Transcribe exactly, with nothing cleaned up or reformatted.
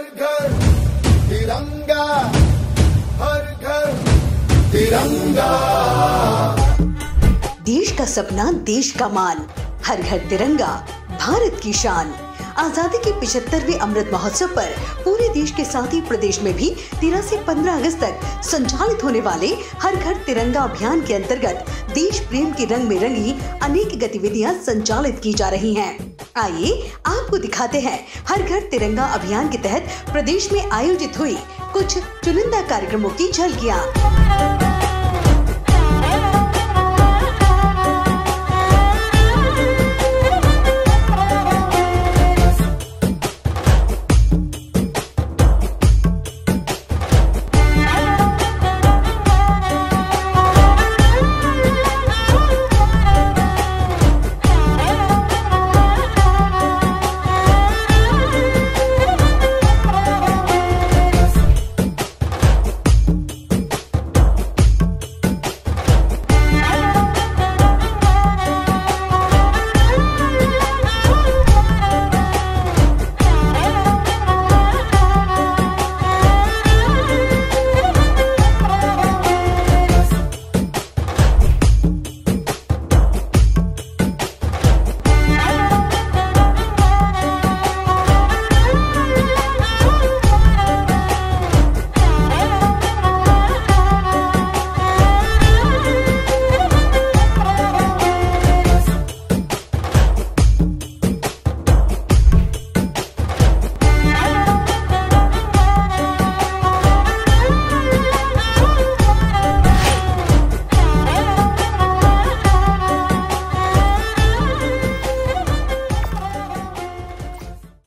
घर तिरंगा, हर घर तिरंगा। देश का सपना, देश का मान, हर घर तिरंगा, भारत की शान। आजादी के पिछहत्तरवें अमृत महोत्सव पर पूरे देश के साथ ही प्रदेश में भी तेरह से पंद्रह अगस्त तक संचालित होने वाले हर घर तिरंगा अभियान के अंतर्गत देश प्रेम के रंग में रंगी अनेक गतिविधियां संचालित की जा रही हैं। आइए आपको दिखाते हैं हर घर तिरंगा अभियान के तहत प्रदेश में आयोजित हुई कुछ चुनिंदा कार्यक्रमों की झलकियां।